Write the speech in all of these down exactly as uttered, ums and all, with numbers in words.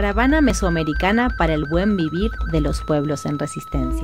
Caravana Mesoamericana para el Buen Vivir de los Pueblos en Resistencia.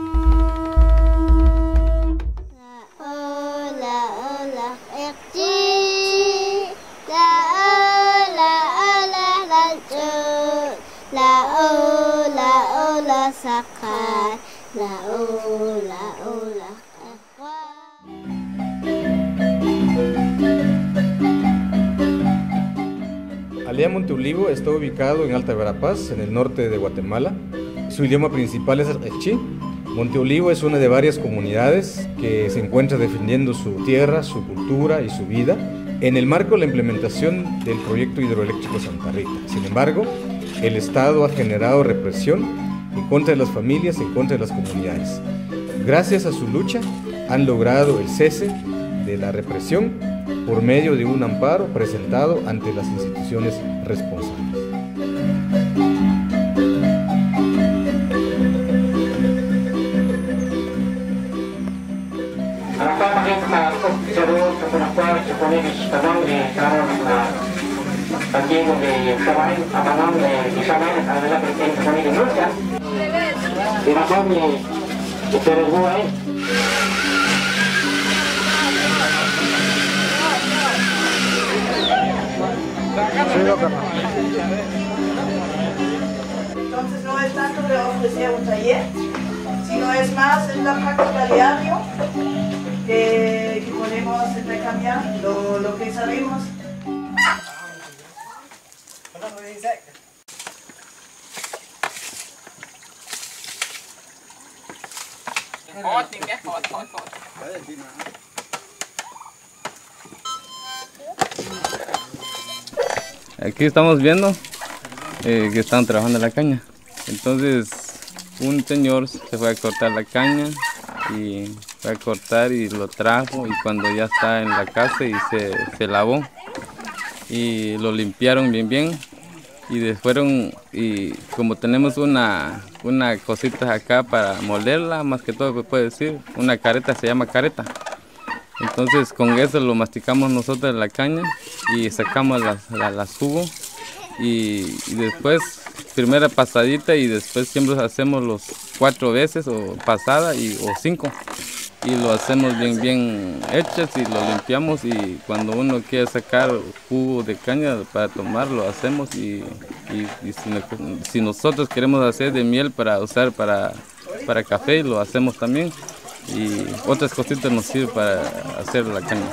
Aldea Monte Olivo está ubicado en Alta Verapaz, en el norte de Guatemala. Su idioma principal es el quechí. Monte Olivo es una de varias comunidades que se encuentra defendiendo su tierra, su cultura y su vida en el marco de la implementación del proyecto hidroeléctrico Santa Rita. Sin embargo, el Estado ha generado represión en contra de las familias, en contra de las comunidades. Gracias a su lucha han logrado el cese de la represión por medio de un amparo presentado ante las instituciones responsables. Entonces no es tanto de ofrecer un taller, sino es más en la práctica diaria que, que podemos intercambiar lo, lo que sabemos. Aquí estamos viendo eh, que están trabajando la caña. Entonces un señor se fue a cortar la caña y fue a cortar y lo trajo, y cuando ya está en la casa y se, se lavó y lo limpiaron bien bien, y después fueron, y como tenemos una, una cosita acá para molerla, más que todo se puede decir, una careta, se llama careta. Entonces con eso lo masticamos nosotros en la caña y sacamos las, las, las jugos, y, y después primera pasadita, y después siempre hacemos los cuatro veces o pasada y, o cinco, y lo hacemos bien bien hechas y lo limpiamos, y cuando uno quiere sacar jugo de caña para tomar lo hacemos, y, y, y si, si nosotros queremos hacer de miel para usar para, para café lo hacemos también, y otras cositas nos sirven para hacer la caña.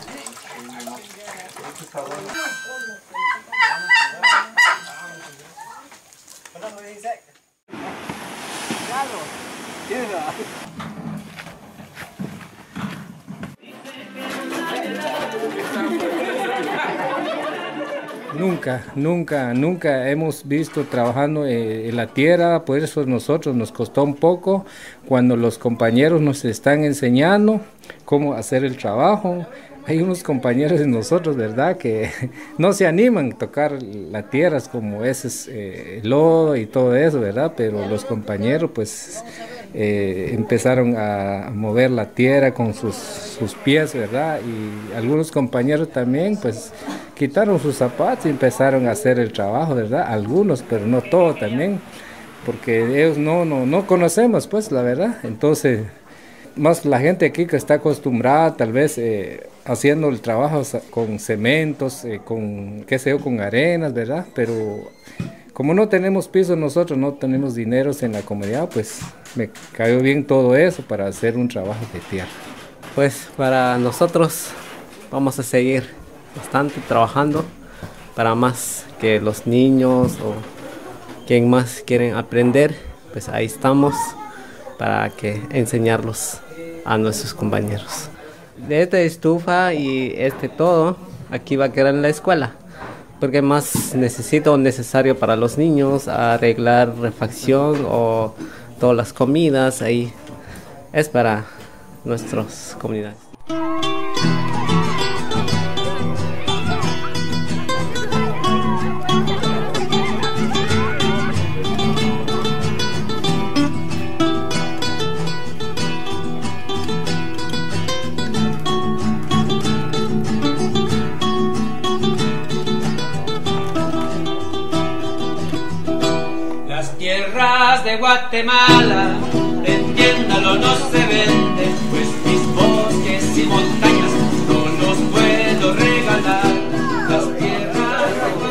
Nunca, nunca, nunca hemos visto trabajando en la tierra, por eso nosotros nos costó un poco cuando los compañeros nos están enseñando cómo hacer el trabajo. Hay unos compañeros de nosotros, ¿verdad?, que no se animan a tocar la tierra como es eh, el lodo y todo eso, ¿verdad? Pero los compañeros pues eh, empezaron a mover la tierra con sus, sus pies, ¿verdad? Y algunos compañeros también pues quitaron sus zapatos y empezaron a hacer el trabajo, ¿verdad? Algunos, pero no todos también, porque ellos no, no, no conocemos pues la verdad. Entonces más la gente aquí que está acostumbrada tal vez eh, haciendo el trabajo con cementos, eh, con qué sé yo, con arenas, ¿verdad? Pero como no tenemos piso nosotros, no tenemos dineros en la comunidad, pues me cayó bien todo eso para hacer un trabajo de tierra. Pues para nosotros vamos a seguir bastante trabajando para más que los niños o quien más quieren aprender, pues ahí estamos para que enseñarlos a nuestros compañeros. De esta estufa y este todo, aquí va a quedar en la escuela, porque más necesito necesario para los niños, arreglar refacción o todas las comidas, ahí es para nuestras comunidades. de Guatemala, entiéndalo, no se vende, pues mis bosques y montañas no los puedo regalar. Las tierras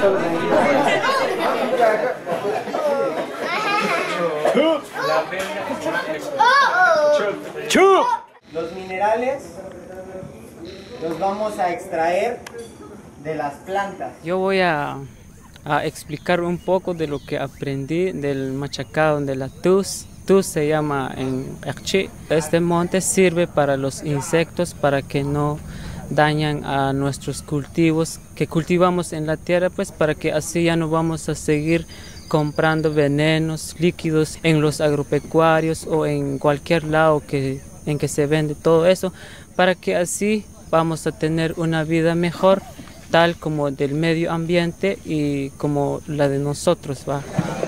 Los minerales los vamos a extraer de las plantas. Yo voy a, a explicar un poco de lo que aprendí del machacado de la tus. Tus se llama en Erchi. Este monte sirve para los insectos, para que no dañan a nuestros cultivos que cultivamos en la tierra, pues para que así ya no vamos a seguir comprando venenos líquidos en los agropecuarios o en cualquier lado que, en que se vende todo eso, para que así vamos a tener una vida mejor, tal como del medio ambiente y como la de nosotros, ¿va?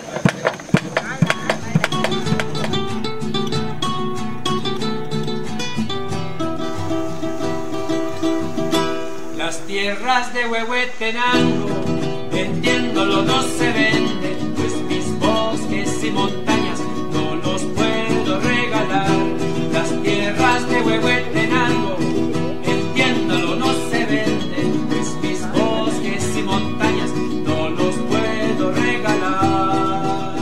Las tierras de Huehuetenango, entiéndolo, no se vende, pues mis bosques y montañas no los puedo regalar. Las tierras de Huehuetenango, entiéndolo, no se vende, pues mis bosques y montañas no los puedo regalar.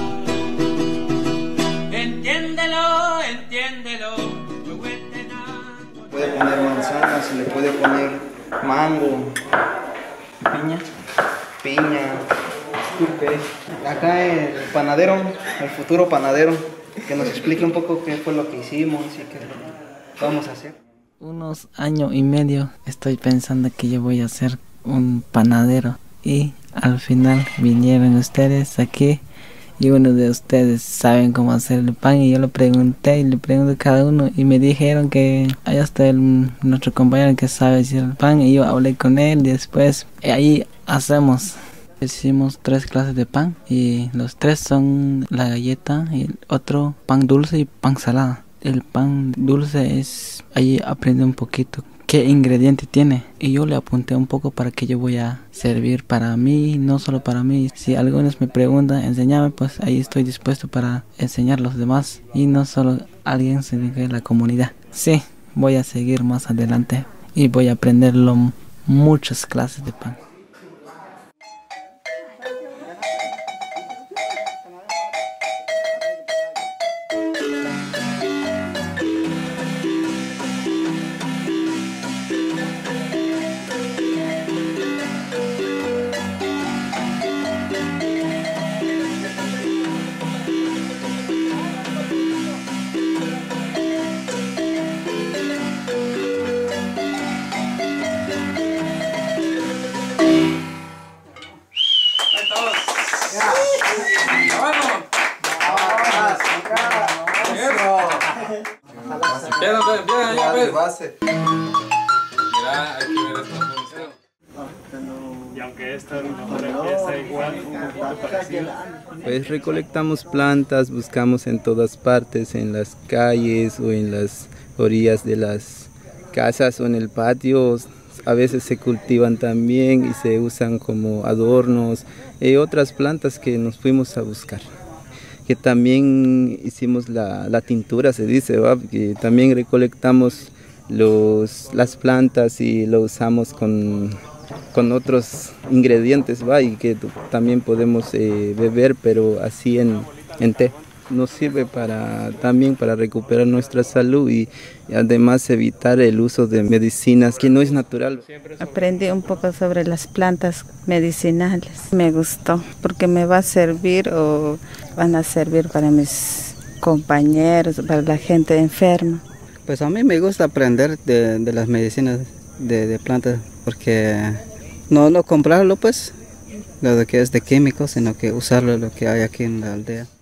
Entiéndelo, entiéndelo, Huehuetenango. Puede poner manzanas, se le puede poner mango, piña, piña, turpe. Acá el panadero, el futuro panadero, que nos explique un poco qué fue lo que hicimos y qué vamos a hacer. Unos años y medio estoy pensando que yo voy a ser un panadero y al final vinieron ustedes aquí y uno de ustedes saben cómo hacer el pan y yo le pregunté y le pregunté a cada uno y me dijeron que allá está el, nuestro compañero que sabe hacer el pan y yo hablé con él y después ahí hacemos. Hicimos tres clases de pan y los tres son la galleta y el otro pan dulce y pan salada. El pan dulce es, ahí aprendí un poquito qué ingrediente tiene y yo le apunté un poco para que yo voy a servir para mí, no solo para mí. Si algunos me preguntan, enséñame, pues ahí estoy dispuesto para enseñar a los demás y no solo a alguien, sino que la comunidad. Sí, voy a seguir más adelante y voy a aprender lo, muchas clases de pan. Pues recolectamos plantas, buscamos en todas partes, en las calles o en las orillas de las casas o en el patio. A veces se cultivan también y se usan como adornos y otras plantas que nos fuimos a buscar. Que también hicimos la, la tintura, se dice, ¿va? Que también recolectamos los, las plantas y lo usamos con, con otros ingredientes, ¿va? Y que también podemos eh, beber, pero así en, en té. Nos sirve para, también para recuperar nuestra salud y además evitar el uso de medicinas que no es natural. Aprendí un poco sobre las plantas medicinales. Me gustó porque me va a servir o van a servir para mis compañeros, para la gente enferma. Pues a mí me gusta aprender de, de las medicinas de, de plantas porque no, no comprarlo pues, lo que es de químicos, sino que usarlo lo que hay aquí en la aldea.